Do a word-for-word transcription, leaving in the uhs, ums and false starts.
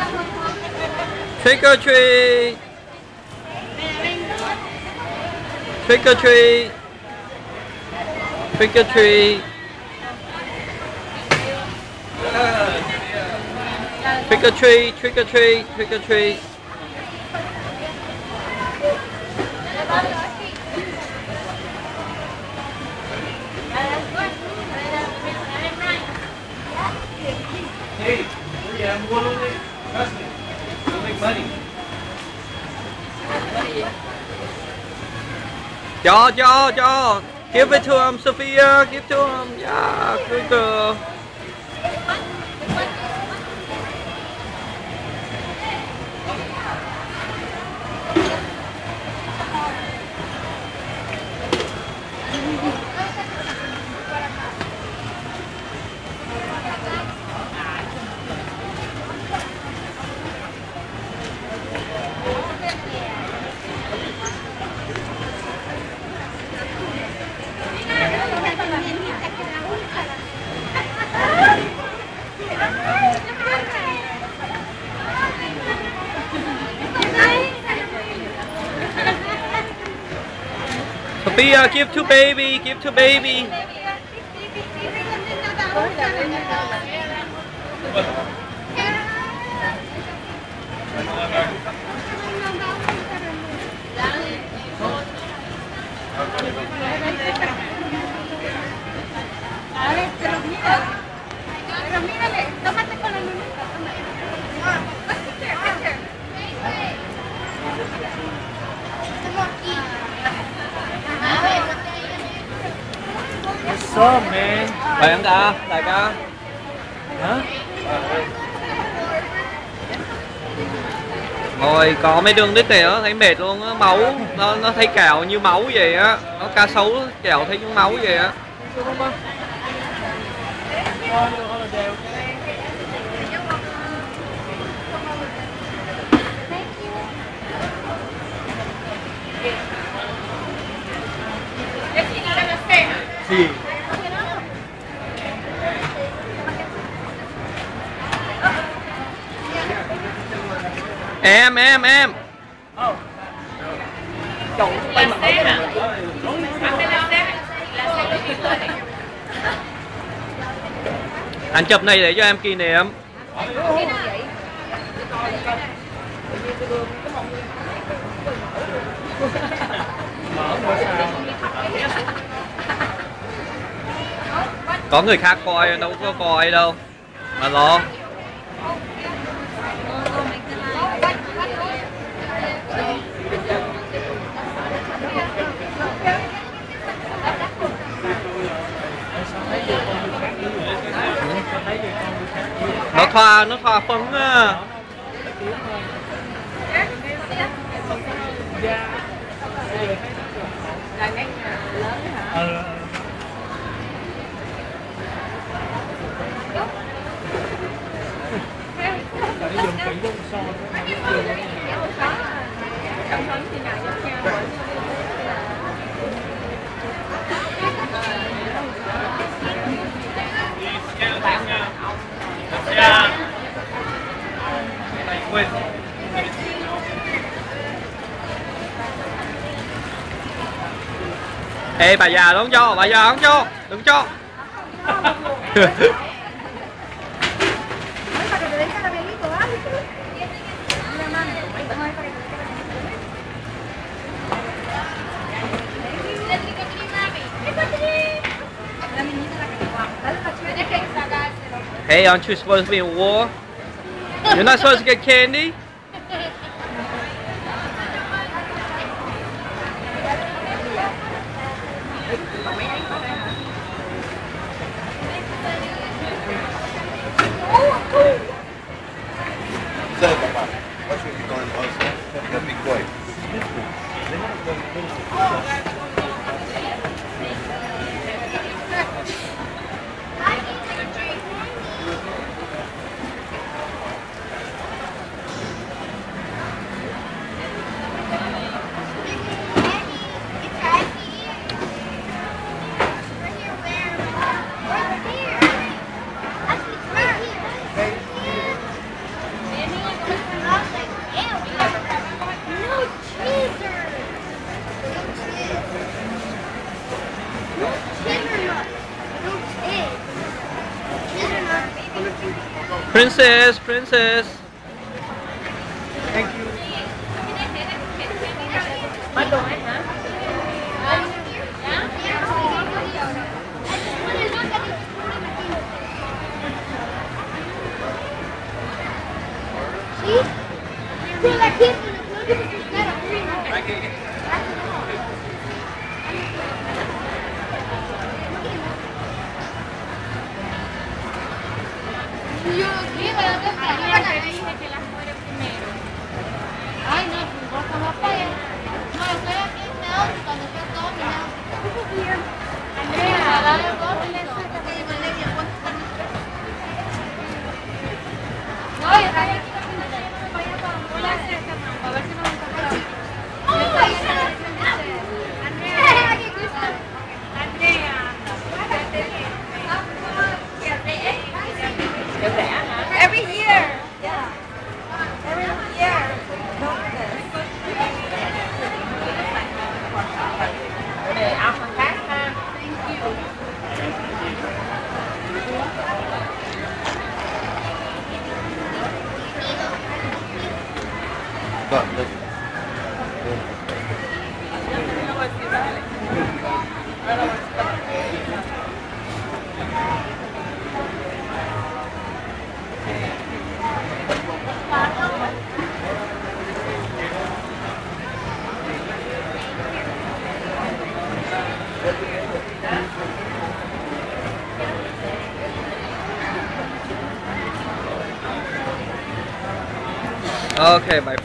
Trick or treat. Trick or treat. Trick or treat. Trick or treat, trick or treat, trick or treat. Hey, yeah, I'm going over. Trust me, you'll make money. Cho, cho, cho. Give it to him, Sophia. Give to him. Yeah, good girl. Sophia, give to baby, give to baby. What's up, man? Mời anh ta, đại ca. Hả? Ngồi có mấy đường đít này đó, thấy mệt luôn á, máu, nó, nó thấy kẹo như máu vậy á. Nó cá sấu kẹo thấy như máu vậy á. Gì? Em, em, em. Anh chụp này để cho em kỷ niệm. Có người khác coi, đâu có coi đâu mà lo. Nó thoa, nó thoa phấn á. Ê bà già không cho, bà già không cho, đừng cho. Hey, aren't you supposed to be in war? You're not supposed to get candy? Princess, princess. Thank you. Bắt đồ ấy hả? See? Feel like kids in the blue instead of green. Yo, sí, pero no sé. Ayer te dije que las muere primero. Ay, no, pues vos estás para allá. No, yo estoy aquí en Meow, cuando está todo mi Meow. Andrea, Dale, vos, ponle eso. suelta que yo me le digo, ¿cuánto están los tres? No, yo estoy aquí. Vaya para ponle cerca, mamá, a ver si nos encontramos. Andrea, fíjate bien. Every year. Yeah. Every year. Áo khoác khác ha. Thank you. Vâng, được. Okay, my